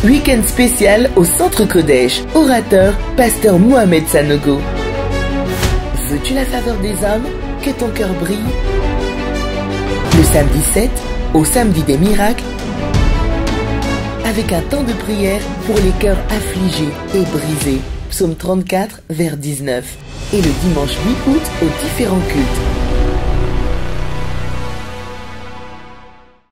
Week-end spécial au Centre Kodesh. Orateur, pasteur Mohamed Sanogo. Veux-tu la faveur des hommes? Que ton cœur brille. Le samedi 7, au samedi des miracles, avec un temps de prière pour les cœurs affligés et brisés. Psaume 34, vers 19. Et le dimanche 8 août aux différents cultes.